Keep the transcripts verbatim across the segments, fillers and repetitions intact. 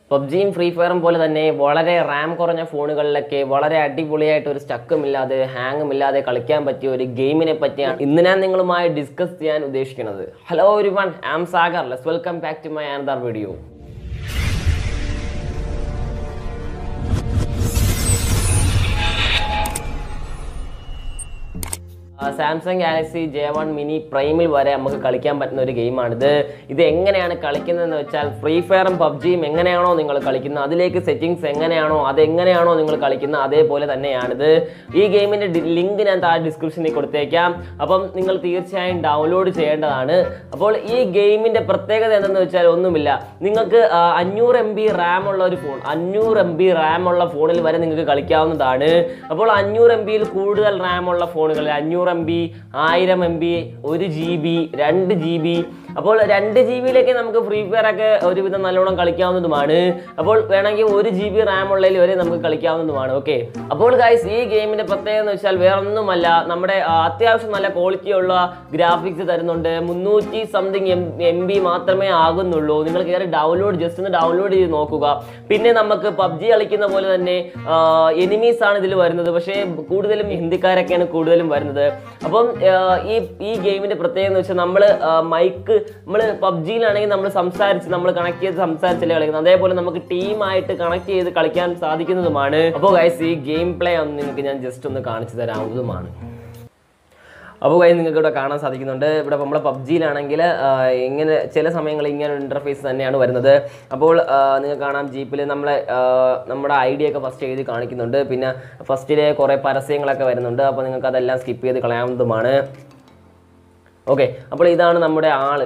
പബ്ജിയും free ഫയറും പോലെ തന്നെ വളരെ റാം കുറഞ്ഞ ഫോണുകളിലൊക്കെ വളരെ അടിപൊളിയായിട്ട് ഒരു സ്റ്റക്കും ഇല്ലാതെ ഹാങ്ങും ഇല്ലാതെ കളിക്കാൻ പറ്റിയ ഒരു ഗെയിമിനെ പറ്റിയാണ് ഇന്ന് ഞാൻ നിങ്ങളുമായി ഡിസ്കസ് ചെയ്യാൻ ഉദ്ദേശിക്കുന്നത്. Hello everyone, I am Sagar. Let's welcome back to my another video. Samsung Galaxy J one mini പ്രൈമിൽ വരെ നമുക്ക് കളിക്കാൻ പറ്റുന്ന ഒരു ഗെയിമാണിത്. ഇത് എങ്ങനെയാണ് കളിക്കുന്നതെന്ന് വെച്ചാൽ ഫ്രീ ഫയറും പബ്ജിയും എങ്ങനെയാണോ നിങ്ങൾ കളിക്കുന്നത് അതിലേക്ക് സെറ്റിങ്സ് എങ്ങനെയാണോ അതെങ്ങനെയാണോ നിങ്ങൾ കളിക്കുന്നത് അതേപോലെ തന്നെയാണിത്. ഈ ഗെയിമിൻ്റെ ലിങ്ക് ഞാൻ താഴെ ഡിസ്ക്രിപ്ഷനിൽ കൊടുത്തേക്കാം. അപ്പം നിങ്ങൾ തീർച്ചയായും ഡൗൺലോഡ് ചെയ്യേണ്ടതാണ്. അപ്പോൾ ഈ ഗെയിമിൻ്റെ പ്രത്യേകത എന്തെന്ന് വെച്ചാൽ ഒന്നുമില്ല, നിങ്ങൾക്ക് അഞ്ഞൂറ് എം ബി റാം ഉള്ള ഒരു ഫോൺ അഞ്ഞൂറ് എം ബി റാം ഉള്ള ഫോണിൽ വരെ നിങ്ങൾക്ക് കളിക്കാവുന്നതാണ്. അപ്പോൾ അഞ്ഞൂറ് എം ബിയിൽ കൂടുതൽ റാം ഉള്ള ഫോണുകളിൽ അഞ്ഞൂറ് എം ബി, ആയിരം എം ബി, ഒരു ജി ബി, രണ്ട് ജി ബി, അപ്പോൾ രണ്ട് ജി ബിയിലേക്ക് നമുക്ക് ഫ്രീ ഫയർ ഒക്കെ ഒരുവിധം നല്ലോണം കളിക്കാവുന്നതുമാണ്. അപ്പോൾ വേണമെങ്കിൽ ഒരു ജി ബി റാം ഉള്ളതിൽ വരെ നമുക്ക് കളിക്കാവുന്നതുമാണ്. ഓക്കെ, അപ്പോൾ ഗൈസ് ഈ ഗെയിമിന്റെ പ്രത്യേകത എന്ന് വെച്ചാൽ വേറൊന്നുമല്ല, നമ്മുടെ അത്യാവശ്യം നല്ല ക്വാളിറ്റിയുള്ള ഗ്രാഫിക്സ് തരുന്നുണ്ട്. മുന്നൂറ്റി സംതിങ് എം എം ബി മാത്രമേ ആകുന്നുള്ളൂ. നിങ്ങൾ കയറി ഡൗൺലോഡ് ജസ്റ്റ് ഒന്ന് ഡൗൺലോഡ് ചെയ്ത് നോക്കുക. പിന്നെ നമുക്ക് പബ്ജി കളിക്കുന്ന പോലെ തന്നെ എനിമീസ് ആണ് ഇതിൽ വരുന്നത്, പക്ഷേ കൂടുതലും ഹിന്ദിക്കാരൊക്കെയാണ് കൂടുതലും വരുന്നത്. അപ്പം ഈ ഈ ഗെയിമിന്റെ പ്രത്യേകത എന്ന് വെച്ചാൽ നമ്മൾ മൈക്ക് നമ്മൾ പബ്ജിയിലാണെങ്കിൽ നമ്മൾ സംസാരിച്ച് നമ്മൾ കണക്ട് ചെയ്ത് സംസാരിച്ചല്ലേ കളിക്കുന്നത്, അതേപോലെ നമുക്ക് ടീമായിട്ട് കണക്ട് ചെയ്ത് കളിക്കാൻ സാധിക്കുന്നതുമാണ്. അപ്പോൾ ഗൈസ് ഈ ഗെയിം പ്ലേ ഒന്ന് നിങ്ങൾക്ക് ഞാൻ ജസ്റ്റ് ഒന്ന് കാണിച്ചു തരാവുന്നതുമാണ്. അപ്പോൾ ഗൈസ് നിങ്ങൾക്ക് ഇവിടെ കാണാൻ സാധിക്കുന്നുണ്ട്. ഇവിടെ നമ്മൾ പബ്ജിയിലാണെങ്കിൽ ഇങ്ങനെ ചില സമയങ്ങളിൽ ഇങ്ങനെ ഒരു ഇൻ്റർഫേസ് തന്നെയാണ് വരുന്നത്. അപ്പോൾ നിങ്ങൾക്ക് കാണാം ജീപ്പിൽ നമ്മളെ നമ്മുടെ ഐ ഡി ഒക്കെ ഫസ്റ്റ് എഴുതി കാണിക്കുന്നുണ്ട്. പിന്നെ ഫസ്റ്റിലെ കുറേ പരസ്യങ്ങളൊക്കെ വരുന്നുണ്ട്. അപ്പോൾ നിങ്ങൾക്ക് അതെല്ലാം സ്കിപ്പ് ചെയ്ത് കളയാവുന്നതുമാണ്. ഓക്കെ, അപ്പോൾ ഇതാണ് നമ്മുടെ ആള്.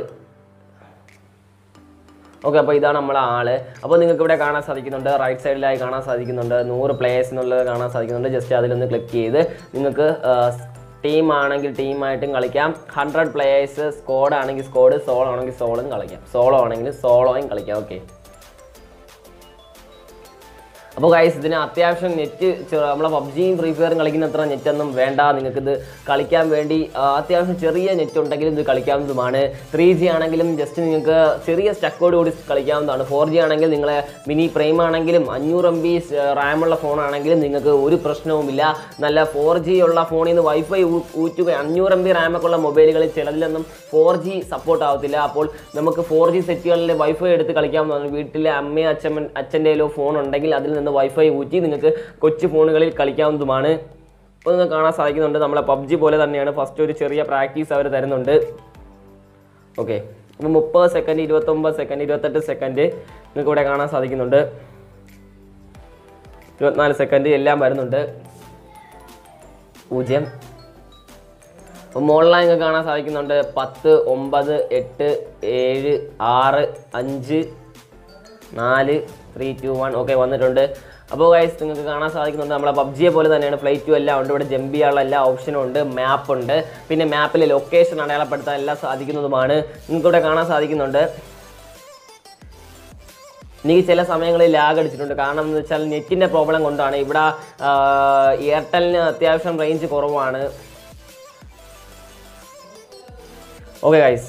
ഓക്കെ, അപ്പോൾ ഇതാണ് നമ്മളെ ആള്. അപ്പോൾ നിങ്ങൾക്ക് ഇവിടെ കാണാൻ സാധിക്കുന്നുണ്ട്, റൈറ്റ് സൈഡിലായി കാണാൻ സാധിക്കുന്നുണ്ട് നൂറ് പ്ലേയേഴ്സ് എന്നുള്ളത് കാണാൻ സാധിക്കുന്നുണ്ട്. ജസ്റ്റ് അതിലൊന്ന് ക്ലിക്ക് ചെയ്ത് നിങ്ങൾക്ക് ടീം ആണെങ്കിൽ ടീമായിട്ടും കളിക്കാം, ഹൺഡ്രഡ് പ്ലേയേഴ്സ് സ്ക്വാഡ് ആണെങ്കിൽ സ്ക്വാഡ്, സോളോ ആണെങ്കിൽ സോളും കളിക്കാം, സോളോ ആണെങ്കിൽ സോളോയും കളിക്കാം. ഓക്കെ, അപ്പോൾ ഗൈസ് ഇതിന് അത്യാവശ്യം നെറ്റ് നമ്മളെ പബ്ജിയും ഫ്രീ ഫയറും കളിക്കുന്ന അത്ര നെറ്റൊന്നും വേണ്ട. നിങ്ങൾക്കിത് കളിക്കാൻ വേണ്ടി അത്യാവശ്യം ചെറിയ നെറ്റ് ഉണ്ടെങ്കിലും ഇത് കളിക്കാവുന്നതുമാണ്. ത്രീ ജി ആണെങ്കിലും ജസ്റ്റ് നിങ്ങൾക്ക് ചെറിയ സ്റ്റക്കോട് കൂടി കളിക്കാവുന്നതാണ്. ഫോർ ജി ആണെങ്കിൽ നിങ്ങളെ മിനി പ്രൈം ആണെങ്കിലും അഞ്ഞൂറ് എം ബി റാമുള്ള ഫോണാണെങ്കിലും നിങ്ങൾക്ക് ഒരു പ്രശ്നവുമില്ല. നല്ല ഫോർ ജി ഉള്ള ഫോണിൽ നിന്ന് വൈഫൈ ഊറ്റുക, അഞ്ഞൂറ് എം ബി റാമൊക്കെ ഉള്ള മൊബൈലുകളിൽ ചിലതിലൊന്നും ഫോർ ജി സപ്പോർട്ട് ആവത്തില്ല. അപ്പോൾ നമുക്ക് ഫോർ ജി സെറ്റുകളിൽ വൈഫൈ എടുത്ത് കളിക്കാവുന്നതാണ്. വീട്ടിലെ അമ്മയോ അച്ഛൻ അച്ഛൻ്റെയിലോ ഫോൺ ഉണ്ടെങ്കിൽ അതിൽ നിന്ന് വൈഫൈ ഊറ്റി നിങ്ങൾക്ക് കൊച്ചു ഫോണുകളിൽ കളിക്കാവുന്നതുമാണ്. അപ്പോൾ നിങ്ങൾക്ക് കാണാൻ സാധിക്കുന്നുണ്ട് നമ്മളെ പബ്ജി പോലെ തന്നെയാണ്. ഫസ്റ്റ് ഒരു ചെറിയ പ്രാക്ടീസ് അവർ തരുന്നുണ്ട്. ഓക്കെ, അപ്പോൾ മുപ്പത് സെക്കൻഡ്, ഇരുപത്തൊമ്പത് സെക്കൻഡ്, ഇരുപത്തെട്ട് സെക്കൻഡ് നിങ്ങൾക്ക് ഇവിടെ കാണാൻ സാധിക്കുന്നുണ്ട്. ഇരുപത്തിനാല് സെക്കൻഡ് എല്ലാം വരുന്നുണ്ട്. പൂജ്യം. അപ്പോൾ മുകളിലായി നിങ്ങൾക്ക് കാണാൻ സാധിക്കുന്നുണ്ട് പത്ത്, ഒമ്പത്, എട്ട്, ഏഴ്, ആറ്, അഞ്ച്, നാല്, ത്രീ, ടു, വൺ. ഓക്കെ, വന്നിട്ടുണ്ട്. അപ്പോൾ ഗൈസ് നിങ്ങൾക്ക് കാണാൻ സാധിക്കുന്നുണ്ട് നമ്മളെ പബ്ജിയെ പോലെ തന്നെയാണ്. ഫ്ലൈറ്റ് ടു എല്ലാം ഉണ്ട്, ഇവിടെ ജമ്പ് ചെയ്യാനുള്ള എല്ലാ ഓപ്ഷനും ഉണ്ട്, മാപ്പ് ഉണ്ട്, പിന്നെ മാപ്പിലെ ലൊക്കേഷൻ അടയാളപ്പെടുത്താൻ എല്ലാം സാധിക്കുന്നതുമാണ്. നിങ്ങൾക്കിവിടെ കാണാൻ സാധിക്കുന്നുണ്ട്. എനിക്ക് ചില സമയങ്ങളിൽ ലാഗ് അടിച്ചിട്ടുണ്ട്. കാരണം എന്ന് വെച്ചാൽ നെറ്റിൻ്റെ പ്രോബ്ലം കൊണ്ടാണ്. ഇവിടെ എയർടെലിന് അത്യാവശ്യം റേഞ്ച് കുറവാണ്. ഓക്കെ ഗൈസ്,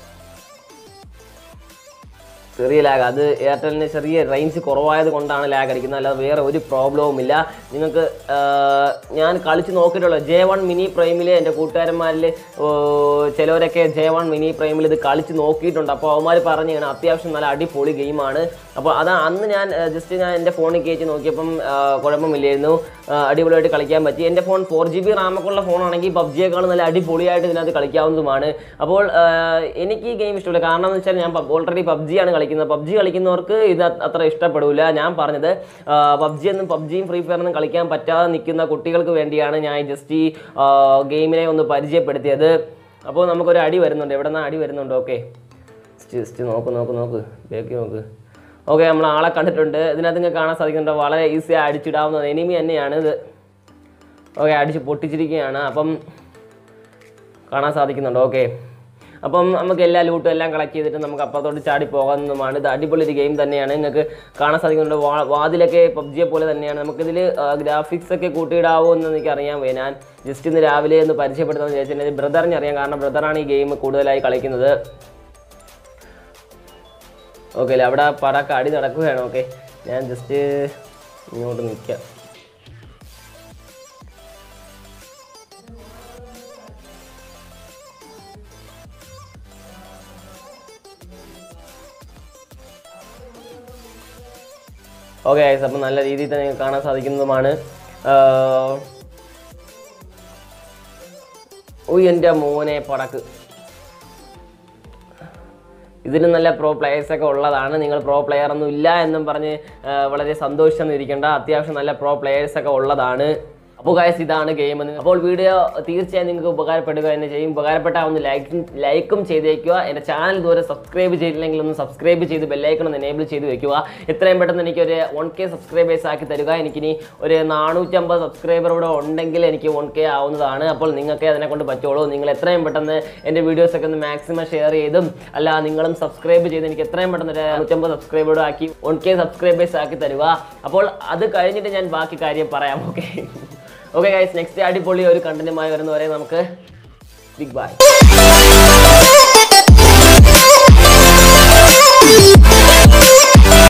ചെറിയ ലാഗ്, അത് എയർടെലിന് ചെറിയ റേഞ്ച് കുറവായത് കൊണ്ടാണ് ലാഗ് അടിക്കുന്നത്, അല്ലാതെ വേറെ ഒരു പ്രോബ്ലവും ഇല്ല. നിങ്ങൾക്ക് ഞാൻ കളിച്ച് നോക്കിയിട്ടുള്ളത് ജെ വൺ മിനി പ്രൈമിൽ എൻ്റെ കൂട്ടുകാരന്മാരിൽ ചിലവരൊക്കെ ജെ വൺ മിനി പ്രൈമിൽ ഇത് കളിച്ച് നോക്കിയിട്ടുണ്ട്. അപ്പോൾ അവന്മാർ പറഞ്ഞാണ് അത്യാവശ്യം നല്ല അടിപൊളി ഗെയിമാണ്. അപ്പോൾ അതാ അന്ന് ഞാൻ ജസ്റ്റ് ഞാൻ എൻ്റെ ഫോണിൽ കയറ്റി നോക്കിയപ്പം കുഴപ്പമില്ലായിരുന്നു, അടിപൊളിയായിട്ട് കളിക്കാൻ പറ്റി. എൻ്റെ ഫോൺ ഫോർ ജി ബി റാമൊക്കെ ഉള്ള ഫോണാണെങ്കിൽ പബ്ജിയേക്കാളും നല്ല അടിപൊളിയായിട്ട് ഇതിനകത്ത് കളിക്കാവുന്നതുമാണ്. അപ്പോൾ എനിക്ക് ഈ ഗെയിം ഇഷ്ടമില്ല. കാരണം എന്ന് വെച്ചാൽ ഞാൻ ഓൾറെഡി പബ്ജിയാണ് കളിക്കുന്നത്. പബ്ജി കളിക്കുന്നവർക്ക് ഇത് അത്ര ഇഷ്ടപ്പെടില്ല. ഞാൻ പറഞ്ഞത് പബ്ജി എന്നും പബ്ജിയും ഫ്രീ ഫയറൊന്നും കളിക്കാൻ പറ്റാതെ നിൽക്കുന്ന കുട്ടികൾക്ക് വേണ്ടിയാണ് ഞാൻ ജസ്റ്റ് ഈ ഗെയിമിനെ ഒന്ന് പരിചയപ്പെടുത്തിയത്. അപ്പോൾ നമുക്കൊരു അടി വരുന്നുണ്ട്. എവിടെ നിന്നാണ് അടി വരുന്നുണ്ട്? ഓക്കെ, ജസ്റ്റ് നോക്ക് നോക്ക് നോക്ക് ബേക്ക് നോക്ക്. ഓക്കെ, നമ്മൾ ആളെ കണ്ടിട്ടുണ്ട്. ഇതിനകത്ത് നിങ്ങൾക്ക് കാണാൻ സാധിക്കുന്നുണ്ട് വളരെ ഈസിയായി അടിച്ചിടാവുന്നത് എനിമി തന്നെയാണ് ഇത്. ഓക്കെ, അടിച്ച് പൊട്ടിച്ചിരിക്കുകയാണ്. അപ്പം കാണാൻ സാധിക്കുന്നുണ്ട്. ഓക്കെ, അപ്പം നമുക്ക് എല്ലാ ലൂട്ടും എല്ലാം കളക്ട് ചെയ്തിട്ട് നമുക്ക് അപ്പുറത്തോട്ട് ചാടി പോകാവുന്നതുമാണ്. ഇത് അടിപൊളി ഒരു ഗെയിം തന്നെയാണ്. നിങ്ങൾക്ക് കാണാൻ സാധിക്കുന്നുണ്ട് വാതിലൊക്കെ പബ്ജിയെ പോലെ തന്നെയാണ്. നമുക്കിതിൽ ഗ്രാഫിക്സ് ഒക്കെ കൂട്ടിയിടാവോ എന്ന് എനിക്കറിയാൻ വയ്യ. ഞാൻ ജസ്റ്റ് ഇന്ന് രാവിലെ ഒന്ന് പരിചയപ്പെടുത്താമെന്ന് വിചാരിച്ചിട്ടുണ്ടെങ്കിൽ ബ്രദറിനെ അറിയാം, കാരണം ബ്രദറാണ് ഈ ഗെയിം കൂടുതലായി കളിക്കുന്നത്. ഓക്കെ അല്ലേ, അവിടെ പടക്ക അടി നടക്കുകയാണ്. ഓക്കെ, ഞാൻ ജസ്റ്റ് ഇങ്ങോട്ട് നിൽക്കാം. ഓക്കെ ഗൈസ്, അപ്പം നല്ല രീതിയിൽ തന്നെ നിങ്ങൾക്ക് കാണാൻ സാധിക്കുന്നതുമാണ്. ഓ എൻ്റെ മോനെ പടക്ക്. ഇതിന് നല്ല പ്രോ പ്ലെയേഴ്സൊക്കെ ഉള്ളതാണ്. നിങ്ങൾ പ്രോ പ്ലെയർ ഒന്നും ഇല്ല എന്നും പറഞ്ഞ് വളരെ സന്തോഷിച്ചൊന്നും ഇരിക്കേണ്ട. അത്യാവശ്യം നല്ല പ്രോ പ്ലെയേഴ്സൊക്കെ ഉള്ളതാണ്. അപ്പോൾ ഗൈസ്, ഇതാണ് ഗെയിം. അപ്പോൾ വീഡിയോ തീർച്ചയായും നിങ്ങൾക്ക് ഉപകാരപ്പെടുക തന്നെ ചെയ്യും. ഉപകാരപ്പെട്ടാൽ ഒന്ന് ലൈക്കും ലൈക്കും ചെയ്തേക്കുക. എൻ്റെ ചാനൽ ഇതുവരെ സബ്സ്ക്രൈബ് ചെയ്തില്ലെങ്കിൽ ഒന്ന് സബ്സ്ക്രൈബ് ചെയ്ത് ബെല്ലൈക്കൺ ഒന്ന് എനേബിൾ ചെയ്ത് വെക്കുക. എത്രയും പെട്ടെന്ന് എനിക്കൊരു വൺ കെ സബ്സ്ക്രൈബേഴ്സ് ആക്കി തരിക. എനിക്കിനി ഒരു നാനൂറ്റമ്പത് സബ്സ്ക്രൈബർ ഇവിടെ ഉണ്ടെങ്കിൽ എനിക്ക് വൺ കെ ആവുന്നതാണ്. അപ്പോൾ നിങ്ങൾക്ക് അതിനെ കൊണ്ട് പറ്റുള്ളൂ. നിങ്ങൾ എത്രയും പെട്ടെന്ന് എൻ്റെ വീഡിയോസൊക്കെ ഒന്ന് മാക്സിമം ഷെയർ ചെയ്തും അല്ല നിങ്ങളും സബ്സ്ക്രൈബ് ചെയ്ത് എനിക്ക് എത്രയും പെട്ടെന്ന് ഒരു നാനൂറ്റമ്പത് സബ്സ്ക്രൈബറോട് ആക്കി വൺ കെ സബ്സ്ക്രൈബേഴ്സ് ആക്കി തരിക. അപ്പോൾ അത് കഴിഞ്ഞിട്ട് ഞാൻ ബാക്കി കാര്യം പറയാം. ഓക്കെ ഓക്കെ ഗൈസ്, നെക്സ്റ്റ് അടിപൊളി ഒരു കണ്ടന്റുമായി വരുന്നവരെ നമുക്ക് ബിഗ് ബൈ.